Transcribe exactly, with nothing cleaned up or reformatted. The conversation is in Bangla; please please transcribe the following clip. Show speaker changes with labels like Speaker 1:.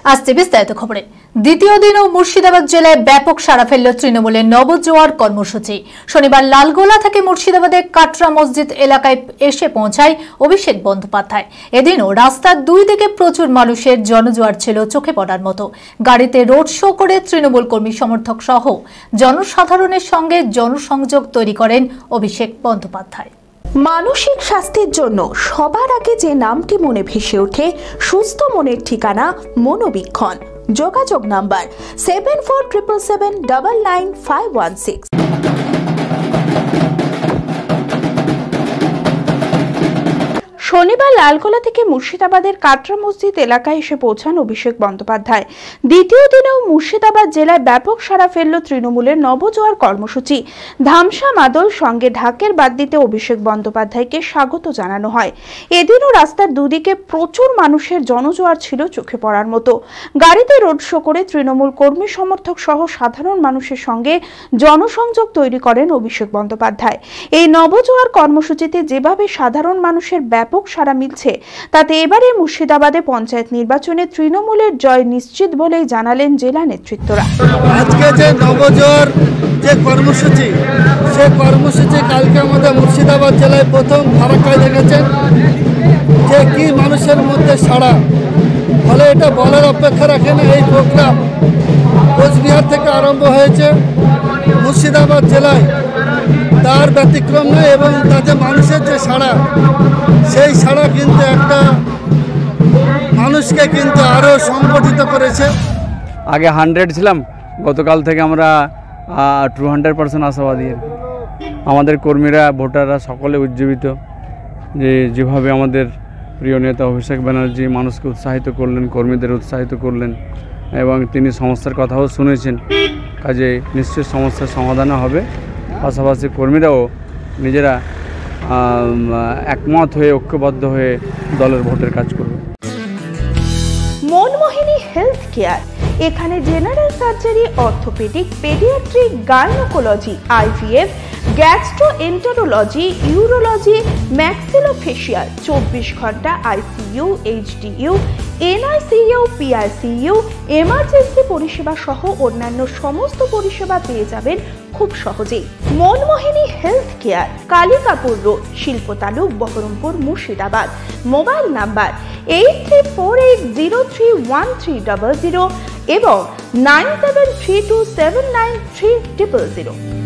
Speaker 1: আসছে বিস্তারিত খবরে। দ্বিতীয় দিনও মুর্শিদাবাদ জেলায় ব্যাপক সাড়া ফেলল তৃণমূলের নবজোয়ার কর্মসূচি। শনিবার লালগোলা থেকে মুর্শিদাবাদের কাটরা মসজিদ এলাকায় এসে পৌঁছায় অভিষেক বন্দ্যোপাধ্যায়। এদিনও রাস্তার দুই দিকে প্রচুর মানুষের জনজোয়ার ছিল চোখে পড়ার মতো। গাড়িতে রোড শো করে তৃণমূল কর্মী সমর্থক সহ জনসাধারণের সঙ্গে জনসংযোগ তৈরি করেন অভিষেক বন্দ্যোপাধ্যায়।
Speaker 2: মানসিক স্বাস্থ্যের জন্য সবার আগে যে নামটি মনে ভেসে ওঠে, সুস্থ মনের ঠিকানা মনোবীক্ষণ। যোগাযোগ number seven four triple seven double nine five one six. শনিবার লালগোলা থেকে মুর্শিদাবাদের কাটরা মসজিদ এলাকায় এসে পৌঁছান অভিষেক বন্দ্যোপাধ্যায়। দ্বিতীয় দিনেও মুর্শিদাবাদ জেলায় ব্যাপক সাড়া ফেলল তৃণমূলের নবজোয়ার কর্মসূচি। ধামসা মাদল সঙ্গে ঢাকের বাদ দিতে অভিষেক বন্দ্যোপাধ্যায়কে স্বাগত জানানো হয়। এদিনও রাস্তার দুদিকে প্রচুর মানুষের জনজোয়ার ছিল চোখে পড়ার মতো। গাড়িতে রোড শো করে তৃণমূল কর্মী সমর্থক সহ সাধারণ মানুষের সঙ্গে জনসংযোগ তৈরি করেন অভিষেক বন্দ্যোপাধ্যায়। এই নবজোয়ার কর্মসূচিতে যেভাবে সাধারণ মানুষের ব্যাপক সাড়া মিলছে, তাতে এবারে মুর্শিদাবাদে পঞ্চায়েত নির্বাচনে তৃণমূলের জয় নিশ্চিত বলেই জানালেন জেলা নেতৃত্বরা।
Speaker 3: আজকে যে নবজোয়ার যে কর্মসূচি, সে কর্মসূচি কালকে আমাদের মুর্শিদাবাদ জেলায় প্রথম ফারাক্কায় দেখেছেন যে কি মানুষের মধ্যে সাড়া। ফলে এটা বলার অপেক্ষা রাখে না, এই প্রোগ্রাম কোচবিহার থেকে আরম্ভ হয়েছে, মুর্শিদাবাদ জেলায় তার ব্যতিক্রম নয়। এবং তাতে মানুষের যে সাড়া, সেই সাড়া কিন্তু একটা মানুষকে কিন্তু আরও সংগঠিত করেছে।
Speaker 4: আগে হান্ড্রেড ছিলাম, গতকাল থেকে আমরা টু হান্ড্রেড পার্সেন্ট আশাবাদী। আমাদের কর্মীরা, ভোটাররা সকলে উজ্জীবিত যে যেভাবে আমাদের প্রিয় নেতা অভিষেক ব্যানার্জি মানুষকে উৎসাহিত করলেন, কর্মীদের উৎসাহিত করলেন এবং তিনি সমস্যার কথাও শুনেছেন। কাজে নিশ্চয়ই সমস্যার সমাধানও হবে। পাশাপাশি কর্মীরাও নিজেরা একমত হয়ে, ঐক্যবদ্ধ হয়ে দলের ভোটের কাজ করবে।
Speaker 2: মনমোহিনী হেলথ কেয়ার, এখানে general surgery, orthopaedic, paediatric, gynaecology, IVF, gastroenterology, urology, maxillofacial, চব্বিশ ঘন্টা ICU, HDU, NICU, PICU, emergency পরিষেবা সহ অন্যান্য সমস্ত পরিষেবা পেয়ে যাবেন খুব সহজেই। Manmohini health care, Kalikapur road, শিল্পতালুক, Baharampur, Murshidabad. Mobile number eight three four eight zero three one three double zero এবং nine seven three two seven nine three triple zero.